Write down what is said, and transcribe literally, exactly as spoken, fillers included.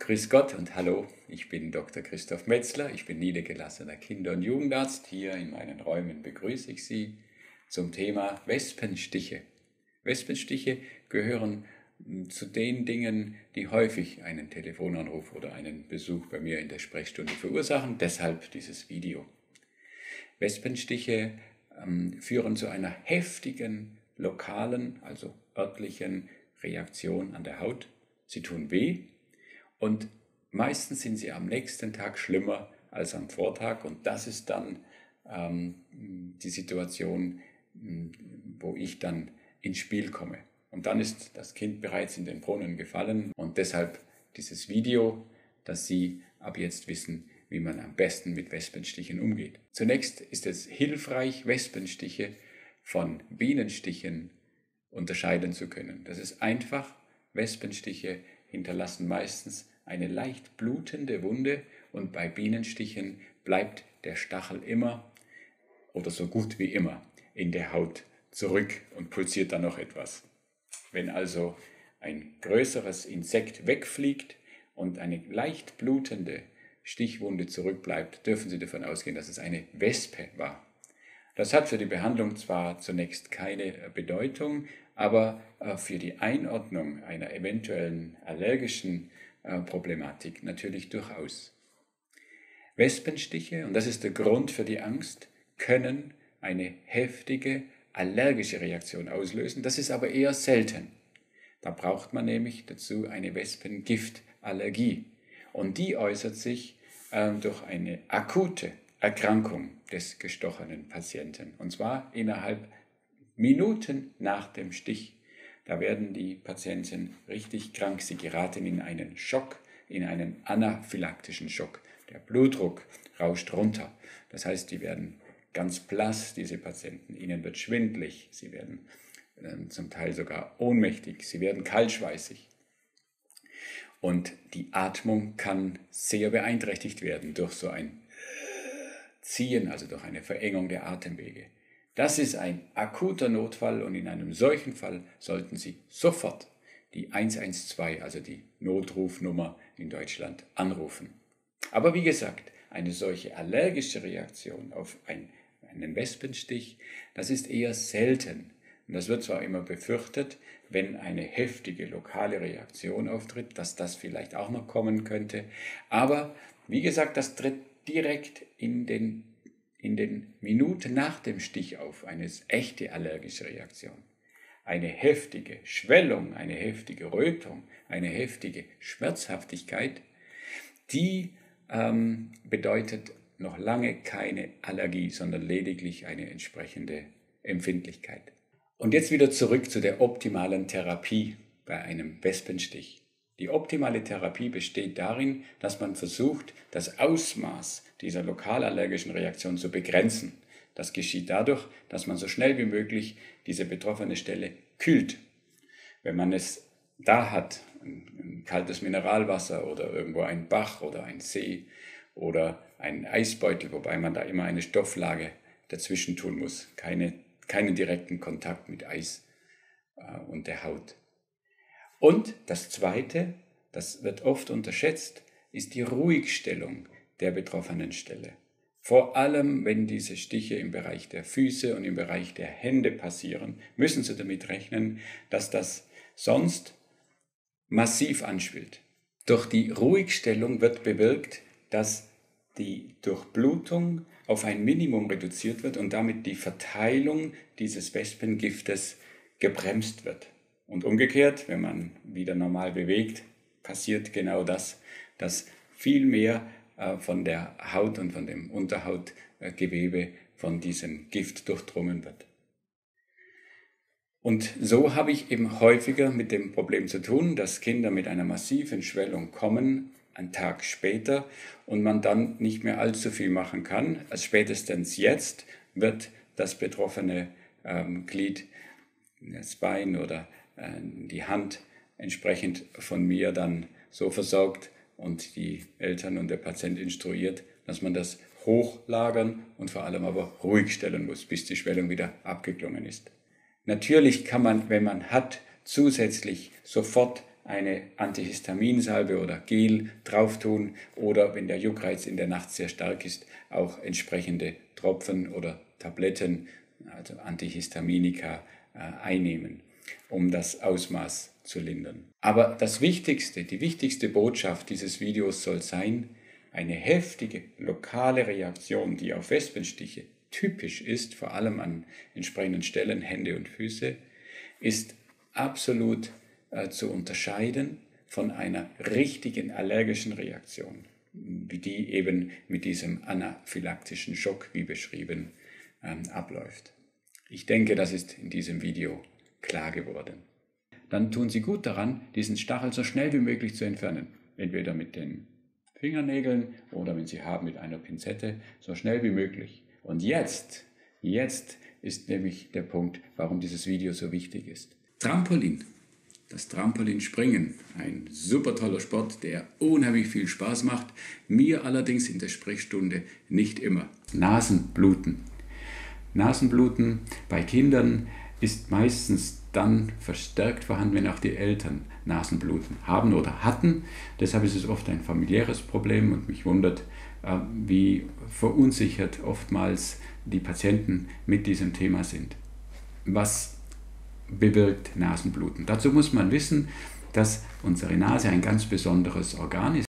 Grüß Gott und hallo, ich bin Doktor Christoph Metzler, ich bin niedergelassener Kinder- und Jugendarzt. Hier in meinen Räumen begrüße ich Sie zum Thema Wespenstiche. Wespenstiche gehören zu den Dingen, die häufig einen Telefonanruf oder einen Besuch bei mir in der Sprechstunde verursachen, deshalb dieses Video. Wespenstiche ähm, führen zu einer heftigen, lokalen, also örtlichen Reaktion an der Haut. Sie tun weh und meistens sind sie am nächsten Tag schlimmer als am Vortag und das ist dann ähm, die Situation, wo ich dann ins Spiel komme. Und dann ist das Kind bereits in den Brunnen gefallen und deshalb dieses Video, dass Sie ab jetzt wissen, wie man am besten mit Wespenstichen umgeht. Zunächst ist es hilfreich, Wespenstiche von Bienenstichen unterscheiden zu können. Das ist einfach. Wespenstiche hinterlassen meistens eine leicht blutende Wunde und bei Bienenstichen bleibt der Stachel immer oder so gut wie immer in der Haut zurück und pulsiert dann noch etwas. Wenn also ein größeres Insekt wegfliegt und eine leicht blutende Stichwunde zurückbleibt, dürfen Sie davon ausgehen, dass es eine Wespe war. Das hat für die Behandlung zwar zunächst keine Bedeutung, aber für die Einordnung einer eventuellen allergischen Problematik natürlich durchaus. Wespenstiche, und das ist der Grund für die Angst, können eine heftige allergische Reaktion auslösen. Das ist aber eher selten. Da braucht man nämlich dazu eine Wespengiftallergie. Und die äußert sich äh, durch eine akute Erkrankung des gestochenen Patienten. Und zwar innerhalb Minuten nach dem Stich. Da werden die Patienten richtig krank. Sie geraten in einen Schock, in einen anaphylaktischen Schock. Der Blutdruck rauscht runter. Das heißt, die werden ganz blass, diese Patienten. Ihnen wird schwindlig. Sie werden äh, zum Teil sogar ohnmächtig. Sie werden kaltschweißig. Und die Atmung kann sehr beeinträchtigt werden durch so ein Ziehen, also durch eine Verengung der Atemwege. Das ist ein akuter Notfall und in einem solchen Fall sollten Sie sofort die eins eins zwei, also die Notrufnummer in Deutschland, anrufen. Aber wie gesagt, eine solche allergische Reaktion auf ein, einen Wespenstich, das ist eher selten. Und das wird zwar immer befürchtet, wenn eine heftige lokale Reaktion auftritt, dass das vielleicht auch noch kommen könnte. Aber wie gesagt, das tritt direkt in den, in den Minuten nach dem Stich auf, eine echte allergische Reaktion. Eine heftige Schwellung, eine heftige Rötung, eine heftige Schmerzhaftigkeit, die ähm, bedeutet noch lange keine Allergie, sondern lediglich eine entsprechende Empfindlichkeit. Und jetzt wieder zurück zu der optimalen Therapie bei einem Wespenstich. Die optimale Therapie besteht darin, dass man versucht, das Ausmaß dieser lokalallergischen Reaktion zu begrenzen. Das geschieht dadurch, dass man so schnell wie möglich diese betroffene Stelle kühlt. Wenn man es da hat, ein kaltes Mineralwasser oder irgendwo ein Bach oder ein See oder ein Eisbeutel, wobei man da immer eine Stofflage dazwischen tun muss, keine keinen direkten Kontakt mit Eis äh, und der Haut. Und das Zweite, das wird oft unterschätzt, ist die Ruhigstellung der betroffenen Stelle. Vor allem, wenn diese Stiche im Bereich der Füße und im Bereich der Hände passieren, müssen Sie damit rechnen, dass das sonst massiv anschwillt. Durch die Ruhigstellung wird bewirkt, dass die Durchblutung auf ein Minimum reduziert wird und damit die Verteilung dieses Wespengiftes gebremst wird. Und umgekehrt, wenn man wieder normal bewegt, passiert genau das, dass viel mehr äh, von der Haut und von dem Unterhautgewebe von diesem Gift durchdrungen wird. Und so habe ich eben häufiger mit dem Problem zu tun, dass Kinder mit einer massiven Schwellung kommen, einen Tag später, und man dann nicht mehr allzu viel machen kann. Also spätestens jetzt wird das betroffene ähm, Glied, das Bein oder äh, die Hand entsprechend von mir dann so versorgt und die Eltern und der Patient instruiert, dass man das hochlagern und vor allem aber ruhig stellen muss, bis die Schwellung wieder abgeklungen ist. Natürlich kann man, wenn man hat, zusätzlich sofort eine Antihistaminsalbe oder Gel drauf tun oder wenn der Juckreiz in der Nacht sehr stark ist, auch entsprechende Tropfen oder Tabletten, also Antihistaminika, äh, einnehmen, um das Ausmaß zu lindern. Aber das Wichtigste, die wichtigste Botschaft dieses Videos soll sein, eine heftige lokale Reaktion, die auf Wespenstiche typisch ist, vor allem an entsprechenden Stellen, Hände und Füße, ist absolut äh, zu unterscheiden von einer richtigen allergischen Reaktion, wie die eben mit diesem anaphylaktischen Schock, wie beschrieben, ähm, abläuft. Ich denke, das ist in diesem Video klar geworden. Dann tun Sie gut daran, diesen Stachel so schnell wie möglich zu entfernen, entweder mit den Fingernägeln oder wenn Sie haben mit einer Pinzette, so schnell wie möglich. Und jetzt, jetzt ist nämlich der Punkt, warum dieses Video so wichtig ist. Trampolin, das Trampolinspringen, ein super toller Sport, der unheimlich viel Spaß macht, mir allerdings in der Sprechstunde nicht immer. Nasenbluten. Nasenbluten bei Kindern ist meistens dann verstärkt vorhanden, wenn auch die Eltern Nasenbluten haben oder hatten. Deshalb ist es oft ein familiäres Problem und mich wundert, wie verunsichert oftmals die Patienten mit diesem Thema sind. Was bewirkt Nasenbluten? Dazu muss man wissen, dass unsere Nase ein ganz besonderes Organ ist.